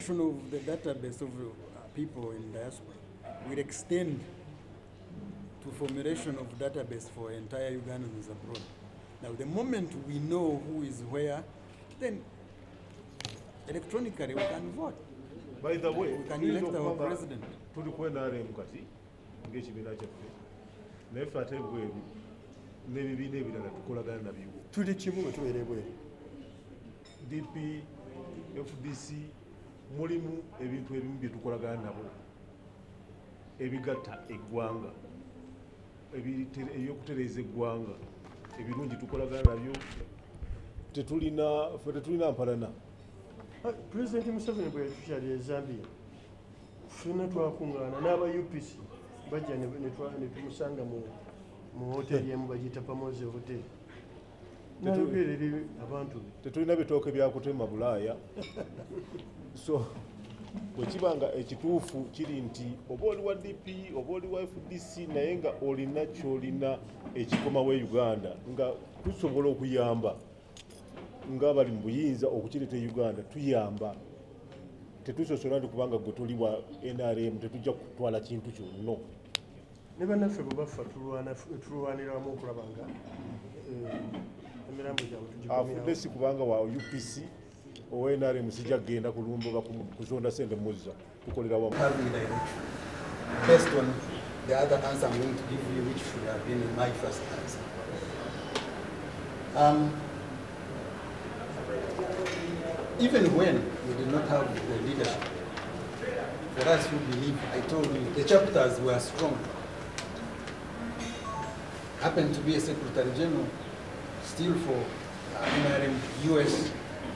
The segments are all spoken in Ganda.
Of the database of people in diaspora will extend to formulation of database for entire Ugandans abroad. Now, the moment we know who is where, then electronically we can vote. By the way, we can elect our president. Tuli kwenda mukati ng'ekibiina kyaffe naye ffe ate bweru n'ebibiina ebirala tukolagana nabyo. Tuli kimu nga tubeera bweru. DP, FDC, mulimu ebintu ebimu bye tukolagana nabo ebigatta eggwanga ebyokutereeza eggwanga ebirungi tukolagana nabyo tetulina mpalana. Pulezidenti Museveni bwe yatukyali e Zambia ffenna twakuŋŋaana n'aba UPC bajja ne tumusanga mu hoteri emu bagiyita Pamoze Hotel nayogera eri abantu tetulina bitooke byakutema Bulaaya. So bwekibanga ekituufu kiri nti oba oli wa DP oba oli wa FDC naye nga olina kyolina ekikomawo e Uganda nga tusobola okuyamba nga bali mu buyinza okukireeta e Uganda tuyamba tetusosola ndi kubanga gwe tuli wa NRM tetujja kutwala kintu kyonno. Ne bannaffe bwe baffa tulwanira wamu okulaba nga emirambo gyabwe tugikomyawo. Afudde si kubanga wa UPC owa NRM sijja kugenda kulumba kuzonda sente muzza tukolera wamu. Based on the other answer I'm going to give you, which should have been my first answer. Even when we did not have the leadership, for us who believe, I told you, the chapters were strong. Happened to be a Secretary General, still for NRM US,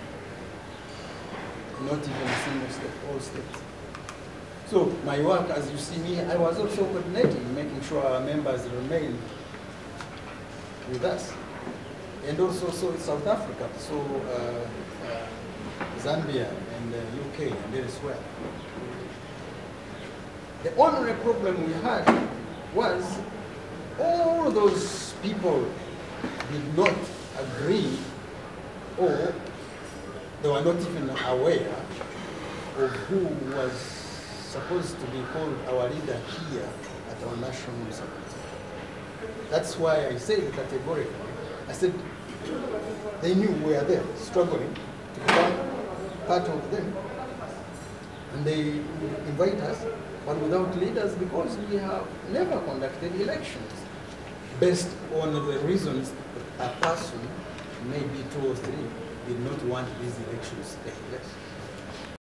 not even a single state, all states. So my work, as you see me, I was also coordinating, making sure our members remain with us. And also South Africa, Zambia and UK and elsewhere. The only problem we had was all those people did not agree, or they were not even aware of who was supposed to be called our leader here at our national summit. That's why I said categorically, I said they knew we were there, struggling to become part of them. And they invite us, but without leaders, because we have never conducted elections based on the reasons that a person, maybe 2 or 3, did not want these elections to take place.